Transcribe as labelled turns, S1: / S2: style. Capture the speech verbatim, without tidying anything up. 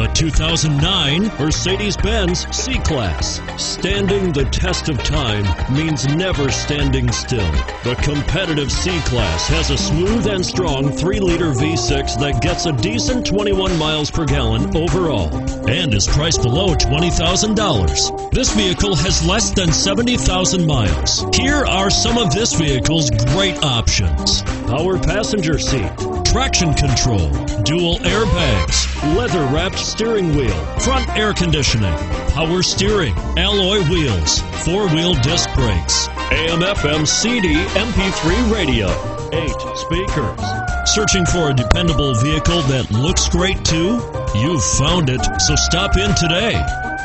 S1: The two thousand nine Mercedes-Benz C-Class. Standing the test of time means never standing still. The competitive C-Class has a smooth and strong three liter V six that gets a decent twenty-one miles per gallon overall and is priced below twenty thousand dollars. This vehicle has less than seventy thousand miles. Here are some of this vehicle's great options: power passenger seat, traction control, dual airbags, leather-wrapped steering wheel, front air conditioning, power steering, alloy wheels, four-wheel disc brakes, A M F M C D M P three radio, eight speakers. Searching for a dependable vehicle that looks great too? You've found it, so stop in today.